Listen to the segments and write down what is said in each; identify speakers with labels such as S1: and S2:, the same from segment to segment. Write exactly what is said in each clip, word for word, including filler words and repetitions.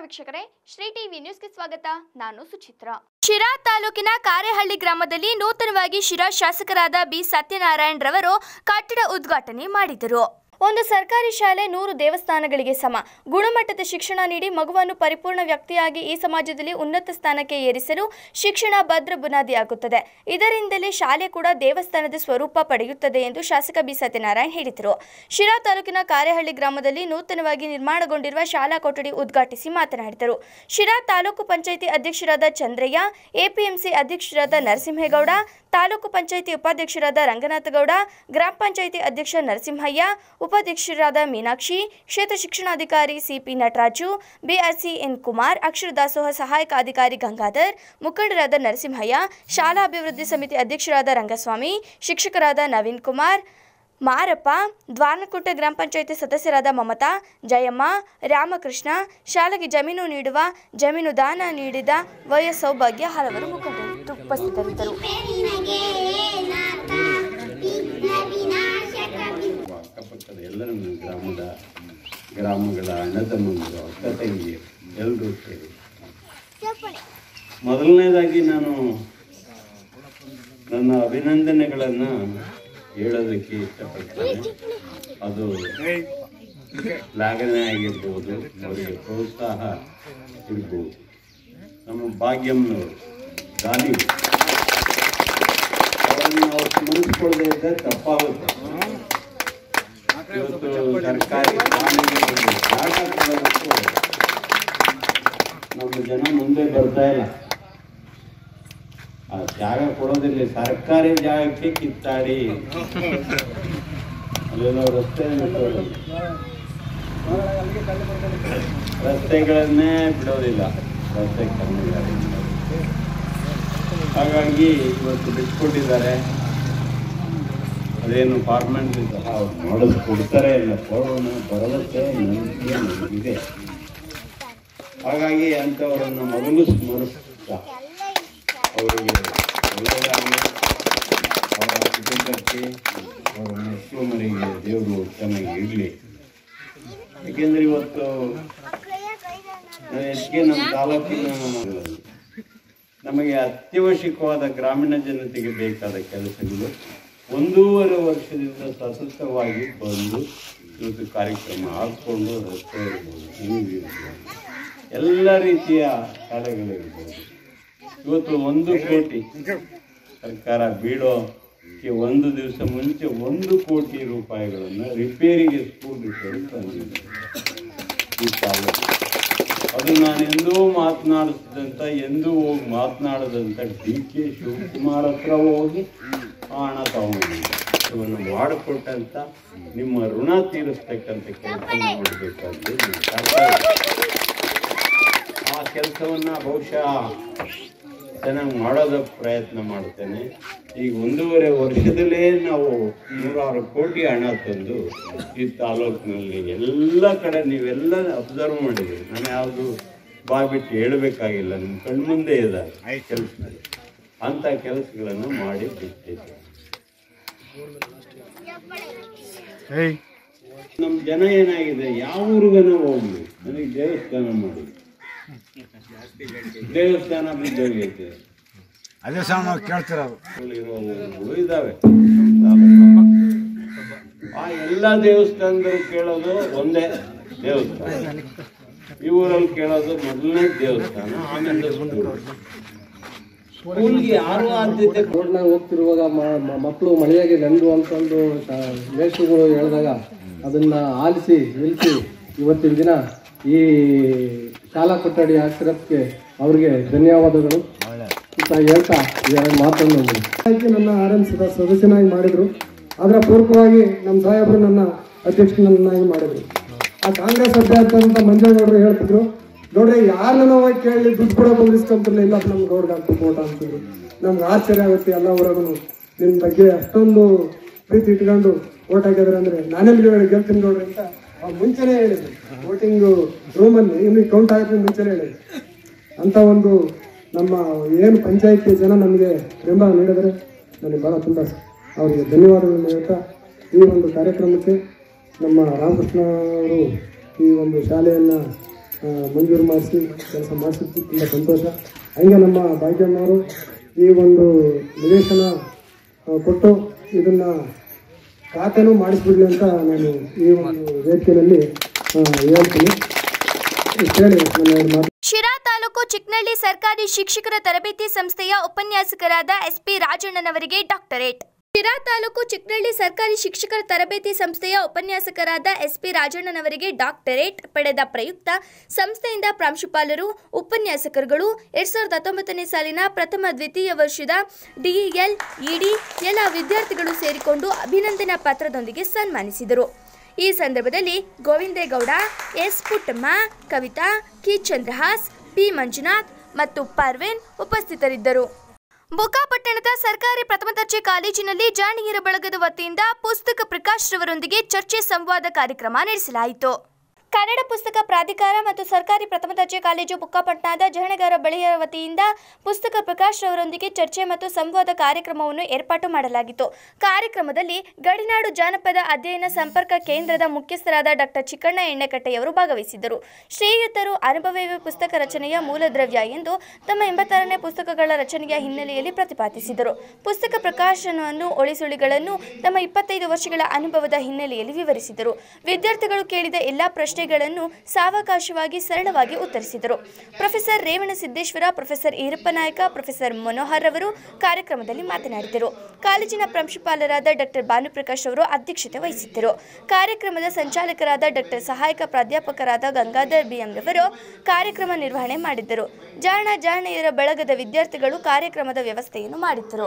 S1: ವೀಕ್ಷಕರೇ, ಶ್ರೀ ಟಿವಿ ನ್ಯೂಸ್ಗೆ ಸ್ವಾಗತ. ನಾನು ಸುಚಿತ್ರಾ. ಶಿರಾ ತಾಲೂಕಿನ ಕಾರೆಹಳ್ಳಿ ಗ್ರಾಮದಲ್ಲಿ ನೂತನವಾಗಿ ಶಿರಾ ಶಾಸಕರಾದ ಬಿ ಸತ್ಯನಾರಾಯಣ ರವರು ಕಟ್ಟಡ ಉದ್ಘಾಟನೆ ಮಾಡಿದರು. ಒಂದು ಸರ್ಕಾರಿ ಶಾಲೆ ನೂರು ದೇವಸ್ಥಾನಗಳಿಗೆ ಸಮ. ಗುಣಮಟ್ಟದ ಶಿಕ್ಷಣ ನೀಡಿ ಮಗುವನ್ನು ಪರಿಪೂರ್ಣ ವ್ಯಕ್ತಿಯಾಗಿ ಈ ಸಮಾಜದಲ್ಲಿ ಉನ್ನತ ಸ್ಥಾನಕ್ಕೆ ಏರಿಸಲು ಶಿಕ್ಷಣ ಭದ್ರ ಬುನಾದಿಯಾಗುತ್ತದೆ. ಇದರಿಂದಲೇ ಶಾಲೆ ಕೂಡ ದೇವಸ್ಥಾನದ ಸ್ವರೂಪ ಪಡೆಯುತ್ತದೆ ಎಂದು ಶಾಸಕ ಬಿ ಸತ್ಯನಾರಾಯಣ ಹೇಳಿದರು. ಶಿರಾ ತಾಲೂಕಿನ ಕಾರೆಹಳ್ಳಿ ಗ್ರಾಮದಲ್ಲಿ ನೂತನವಾಗಿ ನಿರ್ಮಾಣಗೊಂಡಿರುವ ಶಾಲಾ ಕೊಠಡಿ ಉದ್ಘಾಟಿಸಿ ಮಾತನಾಡಿದರು. ಶಿರಾ ತಾಲೂಕು ಪಂಚಾಯಿತಿ ಅಧ್ಯಕ್ಷರಾದ ಚಂದ್ರಯ್ಯ, ಎಪಿಎಂಸಿ ಅಧ್ಯಕ್ಷರಾದ ನರಸಿಂಹೇಗೌಡ, ತಾಲೂಕು ಪಂಚಾಯಿತಿ ಉಪಾಧ್ಯಕ್ಷರಾದ ರಂಗನಾಥಗೌಡ, ಗ್ರಾಮ ಪಂಚಾಯಿತಿ ಅಧ್ಯಕ್ಷ ನರಸಿಂಹಯ್ಯ, ಉಪಾಧ್ಯಕ್ಷರಾದ ಮೀನಾಕ್ಷಿ, ಕ್ಷೇತ್ರ ಶಿಕ್ಷಣಾಧಿಕಾರಿ CP Nataraju, BRC N Kumar, ಅಕ್ಷರ ದಾಸೋಹ ಸಹಾಯಕ ಅಧಿಕಾರಿ ಗಂಗಾಧರ್, ಮುಖಂಡರಾದ ನರಸಿಂಹಯ್ಯ, ಶಾಲಾ ಅಭಿವೃದ್ಧಿ ಸಮಿತಿ ಅಧ್ಯಕ್ಷರಾದ ರಂಗಸ್ವಾಮಿ, ಶಿಕ್ಷಕರಾದ ನವೀನ್ ಕುಮಾರ್, ಮಾರಪ್ಪ, ದ್ವಾರನಕುಂಟೆ ಗ್ರಾಮ ಪಂಚಾಯಿತಿ ಸದಸ್ಯರಾದ ಮಮತಾ, ಜಯಮ್ಮ, ರಾಮಕೃಷ್ಣ, ಶಾಲೆಗೆ ಜಮೀನು ನೀಡುವ, ಜಮೀನು ದಾನ ನೀಡಿದ ವಯ ಸೌಭಾಗ್ಯ ಹಲವರು ಮುಖಂಡರು ಉಪಸ್ಥಿತರಿದ್ದರು.
S2: ಅಕ್ಕಪಕ್ಕದ ಎಲ್ಲರ ಗ್ರಾಮದ ಗ್ರಾಮಗಳ ಅಣ್ಣತಮ್ಮಂದಿರು, ಅಕ್ಕ ತಂಗಿಯರು ಎಲ್ಲರೂ ಸೇರಿ ಮೊದಲನೇದಾಗಿ ನಾನು ನನ್ನ ಅಭಿನಂದನೆಗಳನ್ನು ಹೇಳೋದಕ್ಕೆ ಇಷ್ಟಪಡ್ತೇನೆ. ಅದು ಶ್ಲಾಘನೆ ಆಗಿರ್ಬೋದು, ಅವರಿಗೆ ಪ್ರೋತ್ಸಾಹ ಇರ್ಬೋದು. ನಮ್ಮ ಭಾಗ್ಯಮ್ಮನವರು ಗಾಲಿ ಅವರನ್ನು ನಾವು ಸ್ಮರಿಸಿಕೊಳ್ಳದೆ ಇದ್ದರೆ ತಪ್ಪಾಗುತ್ತೆ. ಇವತ್ತು ಸರ್ಕಾರಿ ಶಾಲೆಗಳಿಗೆ ಜಾಗ ಕೊಡೋದಕ್ಕೂ ನಮ್ಮ ಜನ ಮುಂದೆ ಬರ್ತಾ ಇಲ್ಲ. ಆ ಜಾಗ ಕೊಡೋದಿಲ್ಲ, ಸರ್ಕಾರಿ ಜಾಗಕ್ಕೆ ಕಿತ್ತಾಡಿ ಅಲ್ಲೆಲ್ಲೋ ರಸ್ತೆ ರಸ್ತೆಗಳನ್ನೇ ಬಿಡೋದಿಲ್ಲ, ರಸ್ತೆ ಕಾಮಗಾರಿ. ಹಾಗಾಗಿ ಇವತ್ತು ಬಿಟ್ಕೊಟ್ಟಿದ್ದಾರೆ. ಅದೇನು ಫಾರ್ಮೆಂಟ್ ಸಹ ಅವ್ರು ಮಾಡಿಸ್ಕೊಡ್ತಾರೆ ಇಲ್ಲ ಕೊಡೋಣ ಬರೋದಕ್ಕೆ ನಂಬಿಕೆ ನನಗಿದೆ. ಹಾಗಾಗಿ ಅಂಥವರನ್ನು ಮೊದಲು ಸ್ಮರಿಸ್ತಾ ಅವರಿಗೆ ಒಳ್ಳೆಯದಾಗಲಿ, ಅವರ ಕುಟುಂಬಕ್ಕೆ, ಅವರ ಮಕ್ಕಳು ದೇವರು ಚೆನ್ನಾಗಿ ಇರಲಿ. ಏಕೆಂದರೆ ಇವತ್ತು ಹೆಚ್ಚಿಗೆ ನಮ್ಮ ತಾಲೂಕಿನ ನಮಗೆ ಅತ್ಯವಶ್ಯಕವಾದ ಗ್ರಾಮೀಣ ಜನತೆಗೆ ಬೇಕಾದ ಕೆಲಸಗಳು ಒಂದೂವರೆ ವರ್ಷದಿಂದ ಸತತವಾಗಿ ಬಂದು ಇವತ್ತು ಕಾರ್ಯಕ್ರಮ ಹಾಕ್ಕೊಂಡು ರಸ್ತೆ ಇರ್ಬೋದು, ಹಿಂಗೆ ಇರ್ಬೋದು, ಎಲ್ಲ ರೀತಿಯ ಶಾಲೆಗಳಿರ್ಬೋದು. ಇವತ್ತು ಒಂದು ಕೋಟಿ ಸರ್ಕಾರ ಬೀಳೋಕ್ಕೆ ಒಂದು ದಿವಸ ಮುಂಚೆ ಒಂದು ಕೋಟಿ ರೂಪಾಯಿಗಳನ್ನು ರಿಪೇರಿಗೆ ಸ್ಕೂಲ್ ರಿಪೇರಿ ತಂದಿದೆ ಈ ತಾಲೂಕು. ಅದು ನಾನು ಎಂದೂ ಮಾತನಾಡಿಸಿದಂಥ ಎಂದೂ ಹೋಗಿ ಮಾತನಾಡದಂಥ ಡಿ ಕೆ ಶಿವಕುಮಾರ್ ಹತ್ರ ಹೋಗಿ ಆ ಹಣ ತಗೊಂಡಿದ್ದೆ. ಇವನ್ನು ಮಾಡಿಕೊಟ್ಟಂಥ ನಿಮ್ಮ ಋಣ ತೀರಿಸ್ತಕ್ಕಂಥ ಕೆಲಸ ಮಾಡಬೇಕಾದ್ರೆ ಆ ಕೆಲಸವನ್ನು ಬಹುಶಃ ಚೆನ್ನಾಗಿ ಮಾಡೋದ ಪ್ರಯತ್ನ ಮಾಡ್ತೇನೆ. ಈಗ ಒಂದೂವರೆ ವರ್ಷದಲ್ಲೇ ನಾವು ನೂರಾರು ಕೋಟಿ ಹಣ ತಂದು ಈ ತಾಲೂಕಿನಲ್ಲಿ ಎಲ್ಲ ಕಡೆ ನೀವೆಲ್ಲ ಅಬ್ಸರ್ವ್ ಮಾಡಿದ್ದೀರಿ. ನಾನು ಯಾವುದು ಬಾಯ್ಬಿಟ್ಟು ಹೇಳಬೇಕಾಗಿಲ್ಲ, ನಿಮ್ಮ ಕಣ್ಮುಂದೆ ಇದ್ದಾರೆ ಕೆಲಸದಲ್ಲಿ. ಅಂಥ ಕೆಲಸಗಳನ್ನು ಮಾಡಿ ಬಿಟ್ಟಿದ್ದೆ. ನಮ್ಮ ಜನ ಏನಾಗಿದೆ, ಯಾವ ಊರಿಗನ ಹೋಗ್ಲಿ ನನಗೆ ದೇವಸ್ಥಾನ ಮಾಡಿ, ದೇವಸ್ಥಾನ ಬಿದ್ದೋಗೈತೆ
S3: ಅದೇ ಸಹ ನಾವು ಕೇಳ್ತಿರೋದು
S2: ಇದಾವೆ. ಆ ಎಲ್ಲ ದೇವಸ್ಥಾನದಲ್ಲಿ ಕೇಳೋದು ಒಂದೇ ದೇವಸ್ಥಾನ, ಈ ಊರಲ್ಲಿ ಕೇಳೋದು ಮೊದಲನೇ ದೇವಸ್ಥಾನ, ಆಮೇಲೆ ಸ್ಕೂಲ್ಗೆ ಯಾರು ಆದ್ಯತೆ.
S4: ರೋಡ್ನಾಗ ಹೋಗ್ತಿರುವಾಗ ಮಕ್ಕಳು ಮಳೆಯಾಗಿ ನೆಂದು ಅಂತಂದು ಮೇಷ್ಟ್ರುಗಳು ಹೇಳಿದಾಗ ಅದನ್ನ ಆಲಿಸಿ ನಿಲ್ಲಿಸಿ ಇವತ್ತಿನ ದಿನ ಈ ಶಾಲಾ ಕೊಠಡಿ ಹಾಕಿರೋದಕ್ಕೆ ಅವ್ರಿಗೆ ಧನ್ಯವಾದಗಳು ಅಂತ ಹೇಳ್ತಾ ಎರಡು ಮಾತನ್ನು ನನ್ನ ಆರ್ ಎಂ ಸದಸ್ಯನಾಗಿ ಮಾಡಿದ್ರು. ಅದರ ಪೂರ್ವಕವಾಗಿ ನಮ್ಮ ಸಾಹೇಬರು ನನ್ನ ಅಧ್ಯಕ್ಷನನ್ನಾಗಿ ಮಾಡಿದ್ರು. ಆ ಕಾಂಗ್ರೆಸ್ ಅಭ್ಯರ್ಥಿ ಅಂತ ಮಂಜೇಗೌಡರು ಹೇಳ್ತಿದ್ರು, ನೋಡ್ರಿ ಯಾರನ್ನ ಹೋಗಿ ಕೇಳಿ ದುಡ್ಡು ಕೂಡ ಬಂದಿಸ್ಕೊಂತಿರ್ಲಿಲ್ಲ, ಇಲ್ಲ ನಮ್ಗೆ ಗೌಡ್ಗೆ ಅಂತ ಓಟ ಅಂತಿದ್ರು. ನಮ್ಗೆ ಆಶ್ಚರ್ಯ ಆಗುತ್ತೆ, ಎಲ್ಲ ಊರಾಗೂ ನಿಮ್ಮ ಬಗ್ಗೆ ಅಷ್ಟೊಂದು ಪ್ರೀತಿ ಇಟ್ಕೊಂಡು ಓಟ್ ಹಾಕಿದ್ರೆ ಅಂದರೆ ನಾನೆಲ್ಲಿ ಗೆಲ್ತೀನಿ ನೋಡ್ರಿ ಅಂತ ಮುಂಚೆನೇ ಹೇಳಿದ್ರು. ವೋಟಿಂಗು ರೂಮಲ್ಲಿ ಇನ್ನು ಕೌಂಟ್ ಹಾಕಿ ಮುಂಚೆನೇ ಹೇಳಿದ್ರು. ಅಂತ ಒಂದು ನಮ್ಮ ಏನು ಪಂಚಾಯತಿ ಜನ ನಮಗೆ ಬೆಂಬಲ ನೀಡಿದರೆ ನನಗೆ ಭಾಳ ತುಂಬ ಅವರಿಗೆ ಧನ್ಯವಾದಗಳನ್ನು ಹೇಳ್ತಾ ಈ ಒಂದು ಕಾರ್ಯಕ್ರಮಕ್ಕೆ ನಮ್ಮ ರಾಮಕೃಷ್ಣ ಅವರು ಈ ಒಂದು ಶಾಲೆಯನ್ನು ಮಂಜೂರು ಮಾಡಿಸಿ ಕೆಲಸ ಮಾಡಿಸಿದ್ದು ತುಂಬ ಸಂತೋಷ. ಹಂಗೆ ನಮ್ಮ ಭಾಗ್ಯಮ್ಮವರು ಈ ಒಂದು ನಿವೇಶನ ಕೊಟ್ಟು ಇದನ್ನು ಖಾತೆನೂ ಮಾಡಿಸ್ಬಿಡ್ಲಿ ಅಂತ ನಾನು ಈ ಒಂದು ವೇದಿಕೆಯಲ್ಲಿ ಹೇಳ್ತೀನಿ. ಹೇಳಿ ನನ್ನ ಮಾತು.
S1: ಶಿರಾ ತಾಲೂಕು ಚಿಕ್ನಳ್ಳಿ ಸರ್ಕಾರಿ ಶಿಕ್ಷಕರ ತರಬೇತಿ ಸಂಸ್ಥೆಯ ಉಪನ್ಯಾಸಕರಾದ ಎಸ್ಪಿ ರಾಜಣ್ಣನವರಿಗೆ ಡಾಕ್ಟರೇಟ್. ಶಿರಾ ತಾಲೂಕು ಚಿಕ್ನಳ್ಳಿ ಸರ್ಕಾರಿ ಶಿಕ್ಷಕರ ತರಬೇತಿ ಸಂಸ್ಥೆಯ ಉಪನ್ಯಾಸಕರಾದ ಎಸ್ಪಿ ರಾಜಣ್ಣನವರಿಗೆ ಡಾಕ್ಟರೇಟ್ ಪಡೆದ ಪ್ರಯುಕ್ತ ಸಂಸ್ಥೆಯಿಂದ ಪ್ರಾಂಶುಪಾಲರು, ಉಪನ್ಯಾಸಕರುಗಳು ಎರಡ್ ಸಾವಿರದ ಹತ್ತೊಂಬತ್ತನೇ ಸಾಲಿನ ಪ್ರಥಮ ದ್ವಿತೀಯ ವರ್ಷದ ಡಿಇಎಲ್ ಇಡಿ ಎಲ್ಲ ವಿದ್ಯಾರ್ಥಿಗಳು ಸೇರಿಕೊಂಡು ಅಭಿನಂದನಾ ಪತ್ರದೊಂದಿಗೆ ಸನ್ಮಾನಿಸಿದರು. ಈ ಸಂದರ್ಭದಲ್ಲಿ ಗೋವಿಂದೇಗೌಡ, ಎಸ್ ಪುಟ್ಟಮ್ಮ, ಕವಿತಾ, ಕಿ ಚಂದ್ರಹಾಸ್, ಪಿ ಮಂಜುನಾಥ್ ಮತ್ತು ಪರ್ವೇನ್ ಉಪಸ್ಥಿತರಿದ್ದರು. ಬುಕ್ಕಾಪಟ್ಟಣದ ಸರ್ಕಾರಿ ಪ್ರಥಮ ದರ್ಜೆ ಕಾಲೇಜಿನಲ್ಲಿ ಜಾಣಿಯರ ಬಳಗದ ವತಿಯಿಂದ ಪುಸ್ತಕ ಪ್ರಕಾಶ್ ರವರೊಂದಿಗೆ ಚರ್ಚೆ ಸಂವಾದ ಕಾರ್ಯಕ್ರಮ ನಡೆಸಲಾಯಿತು. ಕನ್ನಡ ಪುಸ್ತಕ ಪ್ರಾಧಿಕಾರ ಮತ್ತು ಸರ್ಕಾರಿ ಪ್ರಥಮ ದರ್ಜೆ ಕಾಲೇಜು ಬುಕ್ಕಾಪಟ್ಟಣದ ಜಹಣಗಾರ ಬಳಿಯರ ವತಿಯಿಂದ ಪುಸ್ತಕ ಪ್ರಕಾಶ್ ರವರೊಂದಿಗೆ ಚರ್ಚೆ ಮತ್ತು ಸಂವಾದ ಕಾರ್ಯಕ್ರಮವನ್ನು ಏರ್ಪಾಟು ಮಾಡಲಾಗಿತ್ತು. ಕಾರ್ಯಕ್ರಮದಲ್ಲಿ ಗಡಿನಾಡು ಜಾನಪದ ಅಧ್ಯಯನ ಸಂಪರ್ಕ ಕೇಂದ್ರದ ಮುಖ್ಯಸ್ಥರಾದ ಡಾಕ್ಟರ್ ಚಿಕ್ಕಣ್ಣ ಎಣ್ಣೆಕಟ್ಟೆಯವರು ಭಾಗವಹಿಸಿದ್ದರು. ಶ್ರೀಯುತರು ಅನುಭವವೇ ಪುಸ್ತಕ ರಚನೆಯ ಮೂಲ ದ್ರವ್ಯ ಎಂದು ತಮ್ಮ ಎಂಬತ್ತಾರನೇ ಪುಸ್ತಕಗಳ ರಚನೆಯ ಹಿನ್ನೆಲೆಯಲ್ಲಿ ಪ್ರತಿಪಾದಿಸಿದರು. ಪುಸ್ತಕ ಪ್ರಕಾಶನವನ್ನು ಒಳಿಸುಳಿಗಳನ್ನು ತಮ್ಮ ಇಪ್ಪತ್ತೈದು ವರ್ಷಗಳ ಅನುಭವದ ಹಿನ್ನೆಲೆಯಲ್ಲಿ ವಿವರಿಸಿದರು. ವಿದ್ಯಾರ್ಥಿಗಳು ಕೇಳಿದ ಎಲ್ಲಾ ಪ್ರಶ್ನೆ ಗಳನ್ನು ಸಾವಕಾಶವಾಗಿ ಸರಳವಾಗಿ ಉತ್ತರಿಸಿದರು. Professor Revanasiddeshwara, professor Eerappanayaka, professor Manohar ಅವರು ಕಾರ್ಯಕ್ರಮದಲ್ಲಿ ಮಾತನಾಡಿದರು. ಕಾಲೇಜಿನ ಪ್ರಾಂಶುಪಾಲರಾದ ಡಾಕ್ಟರ್ ಭಾನುಪ್ರಕಾಶ್ ಅವರು ಅಧ್ಯಕ್ಷತೆ ವಹಿಸಿದ್ದರು. ಕಾರ್ಯಕ್ರಮದ ಸಂಚಾಲಕರಾದ ಡಾಕ್ಟರ್ ಸಹಾಯಕ ಪ್ರಾಧ್ಯಾಪಕರಾದ ಗಂಗಾಧರ್ ಬಿಎಂ ರವರು ಕಾರ್ಯಕ್ರಮ ನಿರ್ವಹಣೆ ಮಾಡಿದ್ದರು. ಜಾಣ ಜಾಣೆಯರ ಬಳಗದ ವಿದ್ಯಾರ್ಥಿಗಳು ಕಾರ್ಯಕ್ರಮದ ವ್ಯವಸ್ಥೆಯನ್ನು ಮಾಡಿದ್ದರು.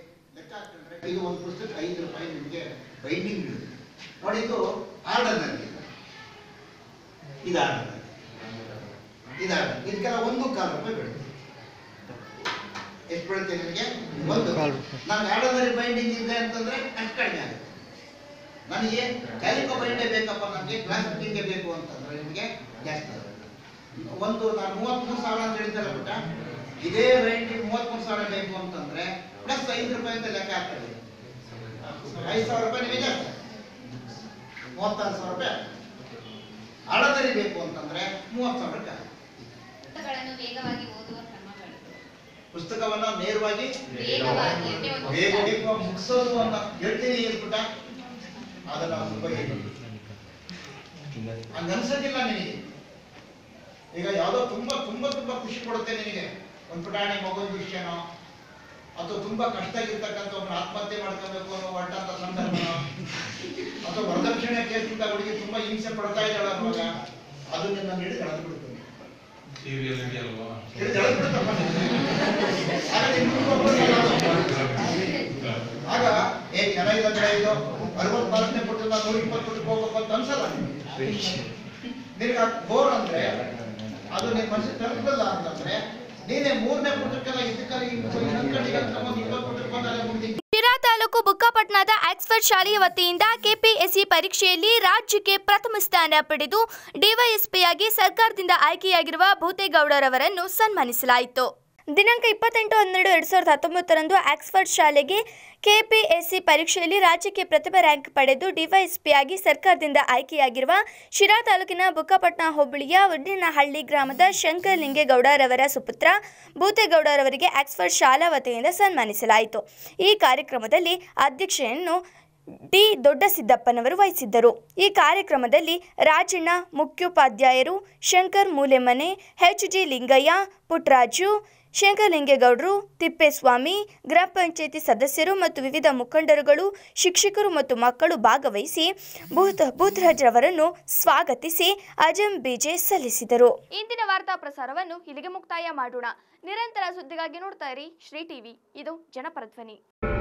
S5: ಇದಾದ ಇದಾದ ಇದಕ್ಕೆಲ್ಲ ಒಂದು ಕಾಲು ರೂಪಾಯಿ ಬೀಳುತ್ತೆ. ಎಷ್ಟು ಬೀಳುತ್ತೆ ನಿಮಗೆ? ಒಂದು. ನನಗೆ ಆರ್ಡಿನರಿ ಬೈಂಡಿಂಗ್ ಇದೆ ಅಂತಂದ್ರೆ ಅಷ್ಟು ಕಡಿಮೆ ಆಗುತ್ತೆ. ನನಗೆ ಕ್ಯಾಲಿಕೋ ಬೈಂಡೇ ಬೇಕಪ್ಪ, ನನಗೆ ಗ್ಲಾಸ್ ಫಿಟ್ಟಿಂಗೇ ಬೇಕು ಅಂತಂದ್ರೆ ನಿಮಗೆ ಜಾಸ್ತಿ ಆಗುತ್ತೆ. ಒಂದು ನಾನು ಮೂವತ್ತ್ಮೂರು ಸಾವಿರ ಅಂತ ಹೇಳಿದ್ದಲ್ಲ ಬಿಟ್ಟ, ಇದೇ ಬೈಂಡಿಂಗ್ ಮೂವತ್ತ್ಮೂರು ಸಾವಿರ ಬೇಕು ಅಂತಂದ್ರೆ ಪ್ಲಸ್ ಐದು ರೂಪಾಯಿ ಅಂತ ಲೆಕ್ಕ ಆಗ್ತದೆ. ಐದು ಸಾವಿರ ರೂಪಾಯಿ ನಿಮಗೆ ಜಾಸ್ತಿ, ಮೂವತ್ತಾರು ಸಾವಿರ ರೂಪಾಯಿ. ಆರ್ಡಿನರಿ ಬೇಕು ಅಂತಂದ್ರೆ ಮೂವತ್ತು ಸಾವಿರ. ಪುಸ್ತಕವನ್ನ ನೇರವಾಗಿ ಮುಗಿಸೋದು ಅಂತ ಹೇಳ್ತೀನಿ ಹೇಳ್ಬಿಟ್ಟ, ಅದನ್ನ ಹಂಗ ಅನ್ಸೋದಿಲ್ಲ ನಿನಗೆ. ಈಗ ಯಾವುದೋ ತುಂಬಾ ತುಂಬಾ ತುಂಬಾ ಖುಷಿ ಕೊಡುತ್ತೆ ನಿನಗೆ, ಒಂದು ಪುಟಾಣಿ ಮಗುವಿನ ವಿಷಯನೋ ಅಥವಾ ತುಂಬಾ ಕಷ್ಟ ಆಗಿರ್ತಕ್ಕಂಥ ಒಬ್ಬನ ಆತ್ಮಹತ್ಯೆ ಮಾಡ್ಕೋಬೇಕು ಅನ್ನೋ ಹೊರಟಂತ ಸಂದರ್ಭನೋ ಅಥವಾ ವರದಕ್ಷಿಣೆ ಕೇಸಿಂದ ಹುಡುಗಿ ತುಂಬಾ ಹಿಂಸೆ ಪಡ್ತಾ ಇದ್ದಾಳ ಅನ್ನುವಾಗ ಅದು ನಿನ್ನ ಹಿಡಿದು ಕಳೆದು ಬಿಡುತ್ತೆ. ಆಗ ಏ ಚೆನ್ನಾಗಿಲ್ಲ ಕಡೆ ಇದು ಅರವತ್ನಾಲ್ಕನೇ ಪುಟ್ಟದ ನೂರ ಇಪ್ಪತ್ತು ಪುಟ್ಟಕ್ಕೆ ಹೋಗ್ಬೇಕು ಅಂತ ಅನ್ಸಲ್ಲ ನಿನಗೆ. ಬೋರ್ ಅಂದ್ರೆ ಅದು ನಿನ್ನ ಮನಸ್ಸಿಗೆ ತಲುಪಲ್ಲ ಅಂತಂದ್ರೆ ನೀನೇ ಮೂರನೇ ಪುಟಕ್ಕೆಲ್ಲ ಇದಕ್ಕಾಗಿ ಇಪ್ಪತ್ತು ಪುಟಕ್ಕೆ ಬಂದಾಗ ಮುಂದೆ.
S1: ಶಿರಾ ತಾಲೂಕು ಬುಕ್ಕಾಪಟ್ಟಣದ ಆಕ್ಸ್ಫರ್ಡ್ ಶಾಲೆಯ ವತಿಯಿಂದ ಕೆಪಿಎಸ್ಸಿ ಪರೀಕ್ಷೆಯಲ್ಲಿ ರಾಜ್ಯಕ್ಕೆ ಪ್ರಥಮ ಸ್ಥಾನ ಪಡೆದು ಡಿವೈಎಸ್ಪಿಯಾಗಿ ಸರ್ಕಾರದಿಂದ ಆಯ್ಕೆಯಾಗಿರುವ ಭೂತೇಗೌಡರವರನ್ನು ಸನ್ಮಾನಿಸಲಾಯಿತು. ದಿನಾಂಕ ಇಪ್ಪತ್ತೆಂಟು ಹನ್ನೆರಡು ಎರಡು ಸಾವಿರದ ಹತ್ತೊಂಬತ್ತರಂದು ಆಕ್ಸ್ಫರ್ಡ್ ಶಾಲೆಗೆ ಕೆಪಿಎಸ್ಸಿ ಪರೀಕ್ಷೆಯಲ್ಲಿ ರಾಜ್ಯಕ್ಕೆ ಪ್ರಥಮ ರ್ಯಾಂಕ್ ಪಡೆದು ಡಿವೈಎಸ್ಪಿಯಾಗಿ ಸರ್ಕಾರದಿಂದ ಆಯ್ಕೆಯಾಗಿರುವ ಶಿರಾ ತಾಲೂಕಿನ ಬುಕ್ಕಾಪಟ್ಟಣ ಹೋಬಳಿಯ ಒಡ್ಡಿನಹಳ್ಳಿ ಗ್ರಾಮದ ಶಂಕರ್ ಲಿಂಗೇಗೌಡರವರ ಸುಪುತ್ರ ಭೂತೇಗೌಡರವರಿಗೆ ಆಕ್ಸ್ಫರ್ಡ್ ಶಾಲಾ ವತಿಯಿಂದ ಸನ್ಮಾನಿಸಲಾಯಿತು. ಈ ಕಾರ್ಯಕ್ರಮದಲ್ಲಿ ಅಧ್ಯಕ್ಷತೆಯನ್ನು ಡಿ ದೊಡ್ಡಸಿದ್ದಪ್ಪನವರು ವಹಿಸಿದ್ದರು. ಈ ಕಾರ್ಯಕ್ರಮದಲ್ಲಿ ರಾಜಣ್ಣ ಮುಖ್ಯೋಪಾಧ್ಯಾಯರು, ಶಂಕರ್ ಮೂಲೆಮನೆ, ಎಚ್ ಜಿ ಲಿಂಗಯ್ಯ, ಪುಟ್ಟರಾಜು, ಶಂಕರಲಿಂಗೇಗೌಡರು, ತಿಪ್ಪೇಸ್ವಾಮಿ, ಗ್ರಾಮ ಪಂಚಾಯಿತಿ ಸದಸ್ಯರು ಮತ್ತು ವಿವಿಧ ಮುಖಂಡರುಗಳು, ಶಿಕ್ಷಕರು ಮತ್ತು ಮಕ್ಕಳು ಭಾಗವಹಿಸಿ ಭೂತ ಭೂತರಾಜ್ರವರನ್ನು ಸ್ವಾಗತಿಸಿ ಅಜಂ ಬೀಜೆ ಸಲ್ಲಿಸಿದರು. ಇಂದಿನ ವಾರ್ತಾ ಪ್ರಸಾರವನ್ನು ಇಲ್ಲಿಗೆ ಮುಕ್ತಾಯ ಮಾಡೋಣ. ನಿರಂತರ ಸುದ್ದಿಗಾಗಿ ನೋಡ್ತಾ ಇರಿ ಶ್ರೀ ಟಿವಿ, ಇದು ಜನಪರ ಧ್ವನಿ.